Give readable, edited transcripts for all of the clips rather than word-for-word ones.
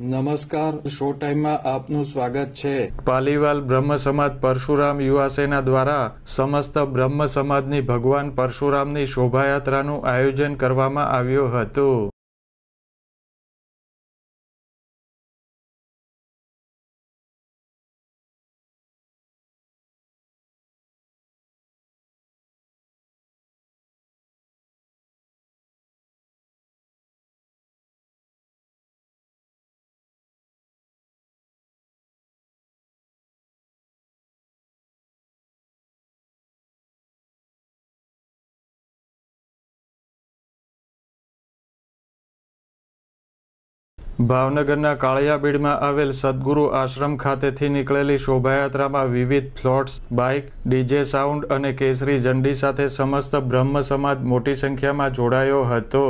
નમસ્કાર, શો ટાઈમમાં આપનું સ્વાગત છે। પાલીવાલ બ્રહ્મ સમાજ પરશુરામ યુવા સેના દ્વારા સમસ્ત બ્રહ્મ સમાજની ભગવાન પરશુરામની શોભાયાત્રાનું આયોજન કરવામાં આવ્યું હતું। ભાવનગરના કાળિયાબીડમાં આવેલ સદગુરુ આશ્રમ ખાતેથી નીકળેલી શોભાયાત્રામાં વિવિધ ફ્લોટ્સ, બાઇક, ડીજે સાઉન્ડ અને કેસરી ઝંડી સાથે સમસ્ત બ્રહ્મ સમાજ મોટી સંખ્યામાં જોડાયો હતો।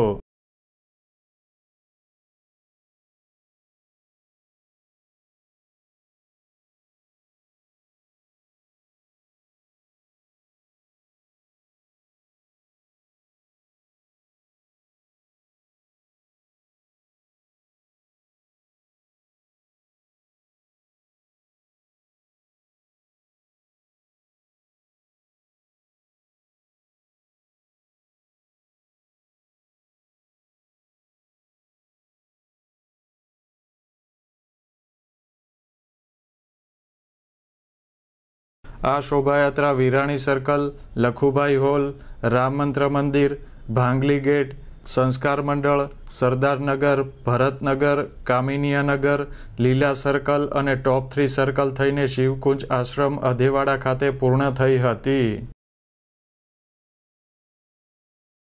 આ શોભાયાત્રા Virani circle, Lakhubhai hall, Ram Mantra Mandir, ભાંગલી gate, સંસ્કાર મંડળ, સરદારનગર, ભરતનગર, કામિનિયાનગર, લીલા સર્કલ અને ટોપ 3 સર્કલ થઈને શિવકુંજ આશ્રમ અધેવાડા ખાતે પૂર્ણ થઈ હતી।